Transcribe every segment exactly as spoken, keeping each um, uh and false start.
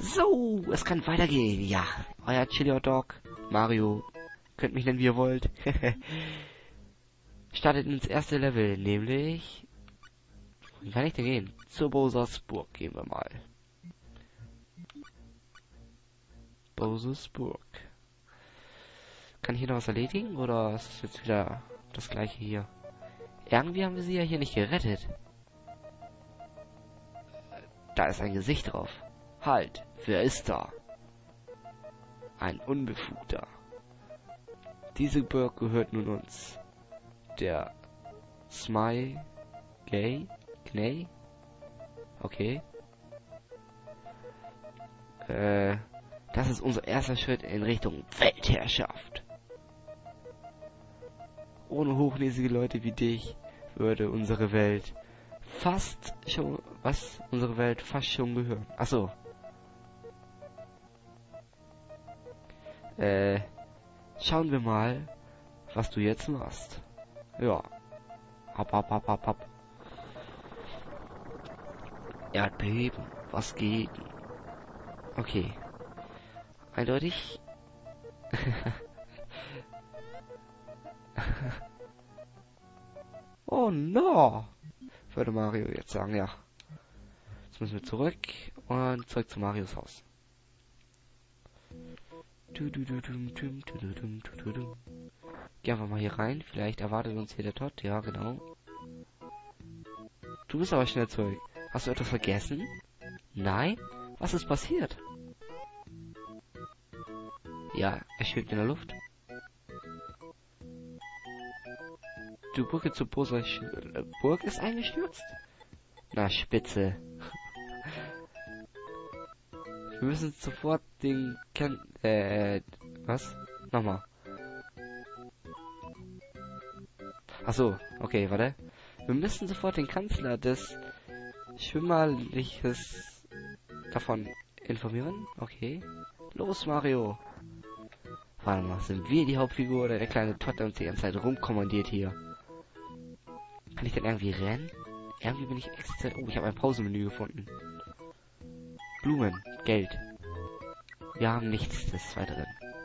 So, es kann weitergehen. Ja, euer Chili Hot Dog, Mario, könnt mich nennen, wie ihr wollt. Startet ins erste Level, nämlich... Wie kann ich denn gehen? Zur Bowsers Burg gehen wir mal. Bowsers Burg. Kann ich hier noch was erledigen, oder ist es jetzt wieder das gleiche hier? Irgendwie haben wir sie ja hier nicht gerettet. Da ist ein Gesicht drauf. Halt, wer ist da? Ein Unbefugter. Diese Burg gehört nun uns. Der Smile Gay? Knay? Okay. Äh, das ist unser erster Schritt in Richtung Weltherrschaft. Ohne hochnäsige Leute wie dich würde unsere Welt fast schon... Was? Unsere Welt fast schon gehören. Ach so. Äh, schauen wir mal, was du jetzt machst. Ja. Hopp, hopp, hopp, hopp, hopp. Erdbeben. Was geht? Okay. Eindeutig. Oh no! Würde Mario jetzt sagen, ja. Jetzt müssen wir zurück und zurück zu Marios Haus. Geh einfach mal hier rein. Vielleicht erwartet uns hier der Tod. Ja, genau. Du bist aber schnell zurück. Hast du etwas vergessen? Nein? Was ist passiert? Ja, er schwebt in der Luft. Die Brücke zur Poser Burg ist eingestürzt? Na, spitze. Wir müssen sofort den... Ken äh, was? Nochmal. Ach so, okay, warte. Wir müssen sofort den Kanzler des Schwimmerliches davon informieren. Okay. Los, Mario. Warte mal, sind wir die Hauptfigur oder der kleine Todd, der uns die ganze Zeit rumkommandiert hier? Kann ich denn irgendwie rennen? Irgendwie bin ich extra... Oh, ich habe ein Pausenmenü gefunden. Blumen, Geld. Wir haben nichts des Weiteren.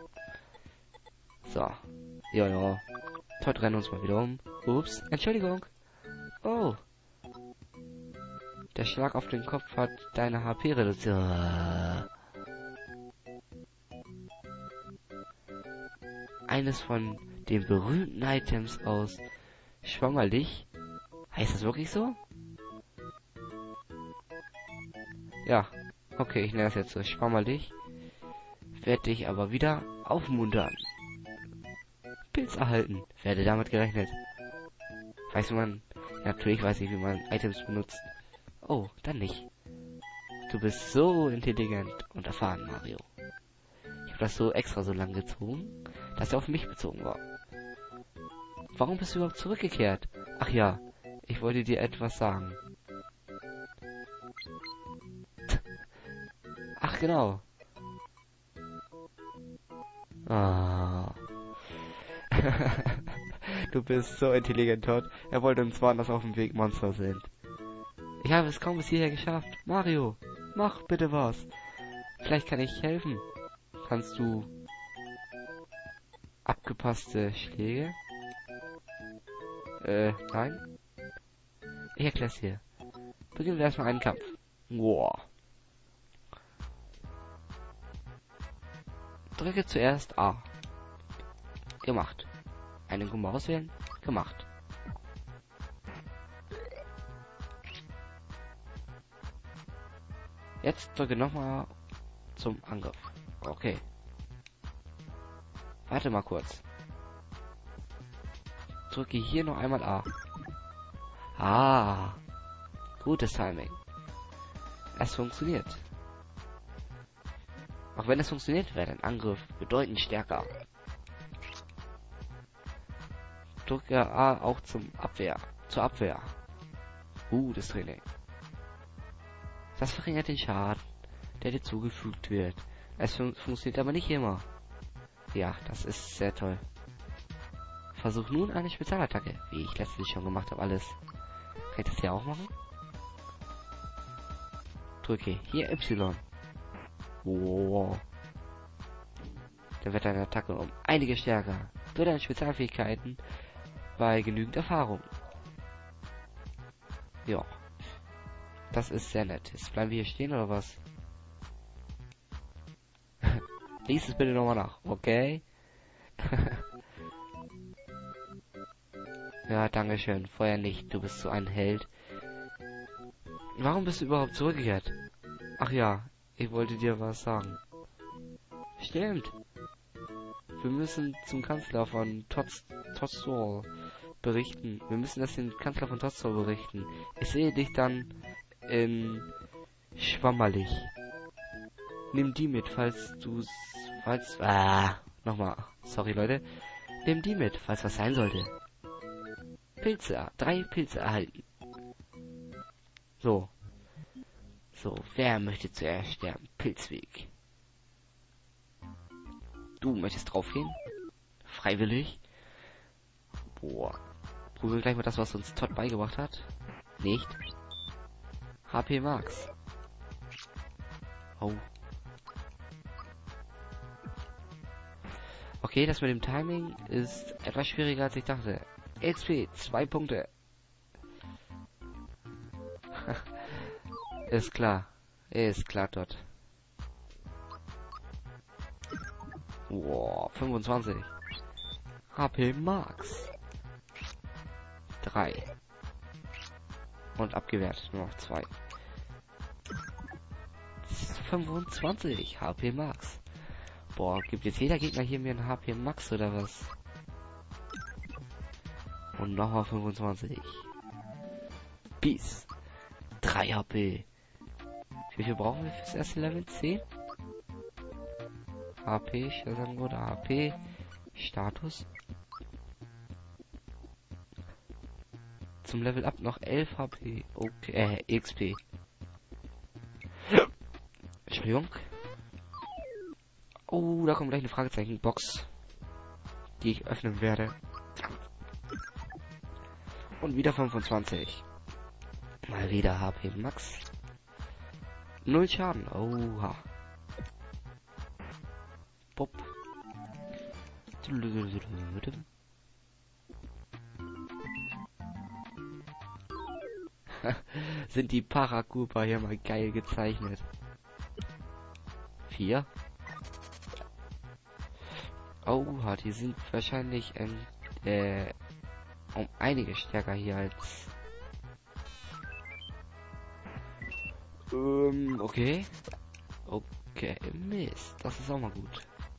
So. Ja, ja. Todd rennt uns mal wieder um. Ups, Entschuldigung. Oh. Der Schlag auf den Kopf hat deine H P reduziert. Eines von den berühmten Items aus Schwammerlich. Heißt das wirklich so? Ja. Okay, ich nenne das jetzt so Schwammerlich. Werde dich aber wieder aufmuntern. Pilz erhalten. Werde damit gerechnet. Weiß man... Ja, natürlich weiß ich, wie man Items benutzt. Oh, dann nicht. Du bist so intelligent und erfahren, Mario. Ich habe das so extra so lang gezogen, dass er auf mich bezogen war. Warum bist du überhaupt zurückgekehrt? Ach ja, ich wollte dir etwas sagen. Ach genau. Ah. Du bist so intelligent, Todd. Er wollte uns warnen, dass auf dem Weg Monster sind. Ich habe es kaum bis hierher geschafft. Mario, mach bitte was. Vielleicht kann ich helfen. Kannst du abgepasste Schläge? Äh, nein? Ich erklär's dir. Beginnen wir erstmal einen Kampf. Wow. Drücke zuerst A. Gemacht. Einen Gummi auswählen. Gemacht. Jetzt drücke nochmal zum Angriff. Okay. Warte mal kurz. Drücke hier noch einmal A. Ah. Gutes Timing. Es funktioniert. Auch wenn es funktioniert, wäre ein Angriff bedeutend stärker. Drücke A auch zum Abwehr. Zur Abwehr. Gutes Training. Das verringert den Schaden, der dir zugefügt wird. Es fun funktioniert aber nicht immer. Ja, das ist sehr toll. Versuch nun eine Spezialattacke, wie ich letztlich schon gemacht habe, alles. Kann ich das hier auch machen? Drücke hier Y. Wow. Dann wird deine Attacke um einige stärker. Durch deine Spezialfähigkeiten bei genügend Erfahrung. Ja. Das ist sehr nett. Jetzt bleiben wir hier stehen oder was? Lies es bitte nochmal nach, okay? Ja, danke schön. Vorher nicht. Du bist so ein Held. Warum bist du überhaupt zurückgekehrt? Ach ja, ich wollte dir was sagen. Stimmt. Wir müssen zum Kanzler von Totstor berichten. Wir müssen das dem Kanzler von Totstor berichten. Ich sehe dich dann in Schwammerlich. Nimm die mit, falls du... Falls... Ah, nochmal. Sorry, Leute. Nimm die mit, falls was sein sollte. Pilze. Drei Pilze erhalten. So. So, wer möchte zuerst sterben? Pilzweg. Du möchtest draufgehen? Freiwillig? Boah. Probieren wir gleich mal das, was uns Todd beigebracht hat. Nicht. H P Max. Oh. Okay, das mit dem Timing ist etwas schwieriger als ich dachte. X P, zwei Punkte. Ist klar. Ist klar dort. Wow, fünfundzwanzig. H P Max. drei. Und abgewehrt, nur noch zwei. fünfundzwanzig. H P Max. Boah, gibt jetzt jeder Gegner hier mir ein H P Max oder was? Und nochmal fünfundzwanzig. Peace. drei H P. Wie viel brauchen wir fürs erste Level? zehn? H P, ich würde sagen, oder H P. Status. Zum Level Up noch elf H P. Okay, äh, X P. Entschuldigung. Oh, da kommt gleich eine Fragezeichen-Box, die ich öffnen werde. Und wieder fünfundzwanzig. Mal wieder H P Max. Null Schaden. Oha. Pop. Sind die Paracupa hier mal geil gezeichnet. Vier. Oha, die sind wahrscheinlich ähm, äh, um einige stärker hier als... Ähm, okay. Okay, Mist. Das ist auch mal gut.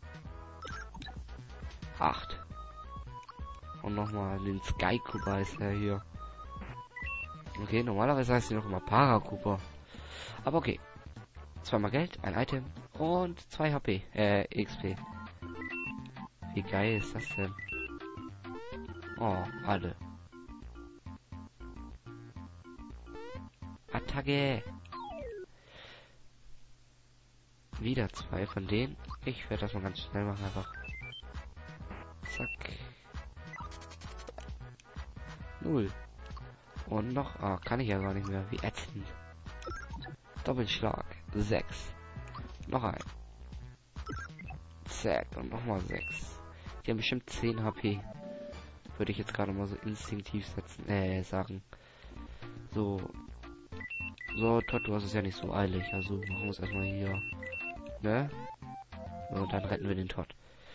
acht. Und nochmal den Sky Cooper ist er hier. Okay, normalerweise heißt sie noch immer Paracupa. Aber okay. Zweimal Geld, ein Item und zwei H P. Äh, X P. Wie geil ist das denn? Oh, alle. Attacke! Wieder zwei von denen. Ich werde das mal ganz schnell machen, einfach. Zack. Null. Und noch, ah, kann ich ja gar nicht mehr. Wie ätzend. Doppelschlag. sechs. Noch ein. Zack. Und nochmal sechs. Die haben bestimmt zehn H P. Würde ich jetzt gerade mal so instinktiv setzen, äh, sagen. So. So, Todd, du hast es ja nicht so eilig. Also machen wir es erstmal hier. Ne? Und dann retten wir den Todd.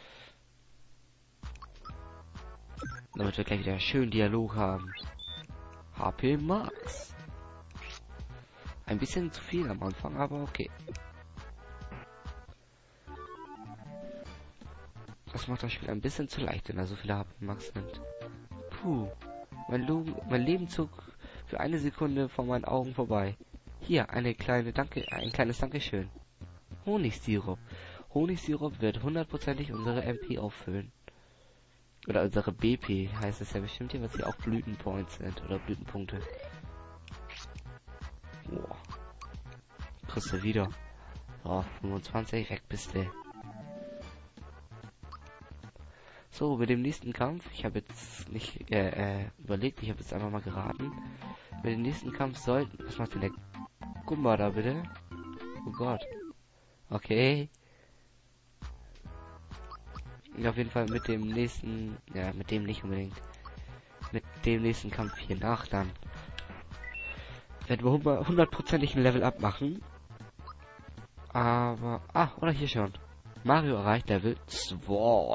Damit wir gleich wieder schön Dialog haben. H P Max. Ein bisschen zu viel am Anfang, aber okay. Das macht das Spiel ein bisschen zu leicht, wenn er so viele H P Max nimmt. Puh. Mein, Lo mein Leben zog für eine Sekunde vor meinen Augen vorbei. Hier, eine kleine Danke, ein kleines Dankeschön. Honigsirup. Honigsirup wird hundertprozentig unsere M P auffüllen. Oder unsere B P heißt es ja bestimmt hier, was hier auch Blütenpoints sind. Oder Blütenpunkte. Boah. Kriegst du wieder. So, fünfundzwanzig, weg bist du. So, mit dem nächsten Kampf, ich habe jetzt nicht äh, äh, überlegt, ich habe jetzt einfach mal geraten. Mit dem nächsten Kampf sollten... Was macht denn der Gumba da bitte? Oh Gott. Okay. Ja, auf jeden Fall mit dem nächsten, ja, mit dem nicht unbedingt. Mit dem nächsten Kampf hier nach dann. Werden wir hundertprozentig ein Level up machen. Aber, ah, oder hier schon. Mario erreicht Level zwei.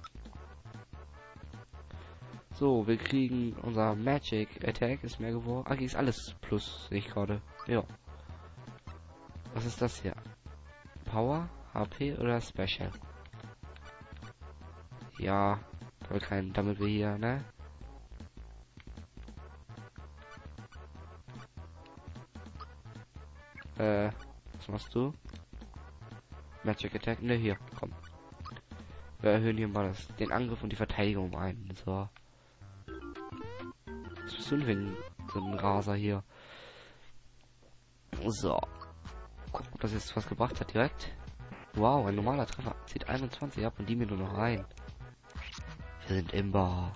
So, wir kriegen unser Magic Attack ist mehr geworden. Ah, ist alles plus, sehe ich gerade. Ja. Was ist das hier? Power, H P oder Special? Ja, soll kein, damit wir hier, ne? Äh, was machst du? Magic Attack, ne, hier, komm. Wir erhöhen hier mal das, den Angriff und die Verteidigung um einen. So. Was bist du denn für ein Raser hier? So. Guck, ob das jetzt was gebracht hat direkt. Wow, ein normaler Treffer. Zieht einundzwanzig ab und die mir nur noch ein. Wir sind imbar.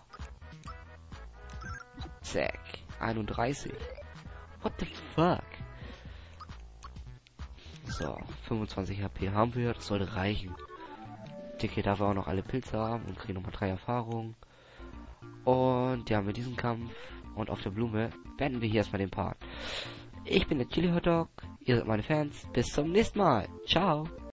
Zack. einunddreißig. What the fuck? So, fünfundzwanzig H P haben wir. Das sollte reichen. Dicke darf auch noch alle Pilze haben und kriegen nochmal drei Erfahrungen. Und ja, mit diesem Kampf und auf der Blume beenden wir hier erstmal den Part. Ich bin der Chili Hotdog. Ihr seid meine Fans. Bis zum nächsten Mal. Ciao.